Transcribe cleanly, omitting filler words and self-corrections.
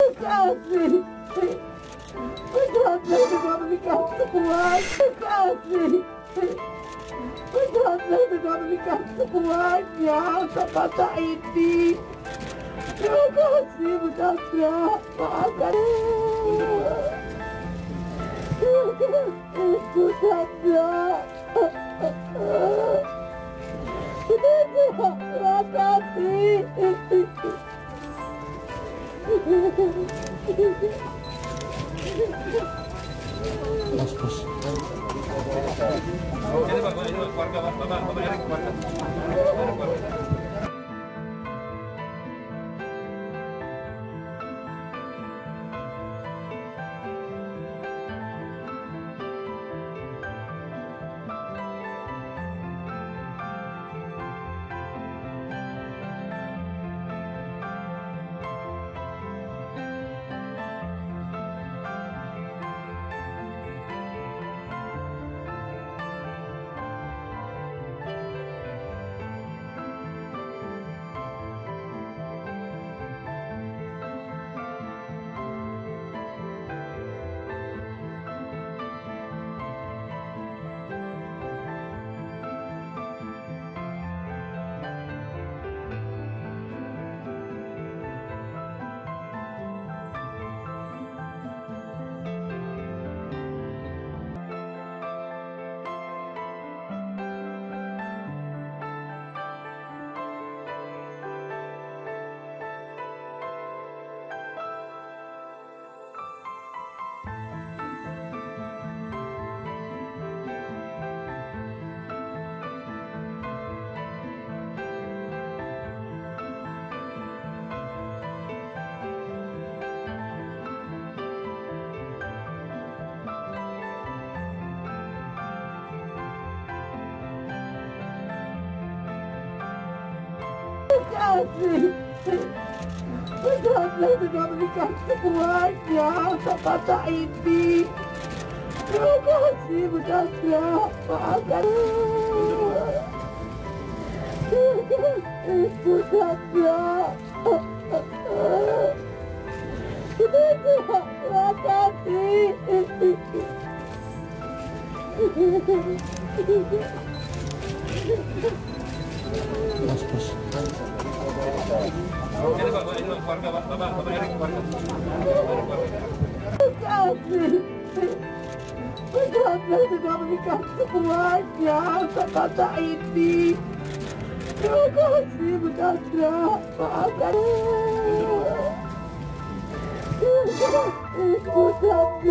Kasih. Chandra sudah menikah semua. Kasih. Chandra sudah menikah semuanya sama tak ini. Terima kasih Bu Chandra. Maafkan. Bu Chandra. Terima kasih. Bos. Ini Bapak, ini keluarga Bapak Erik, keluarga. Kasih. Chandra sudah menikah semuanya sama tak ini. Terima kasih Bu Chandra. Maafkan. Bu Chandra. Terima kasih. Bos. Ini Bapak, ini keluarga Bapak Erik, keluarga. Kasih. Chandra sudah menikah semuanya sama tak ini. Terima kasih Bu Chandra. Maafkan. Bu Chandra.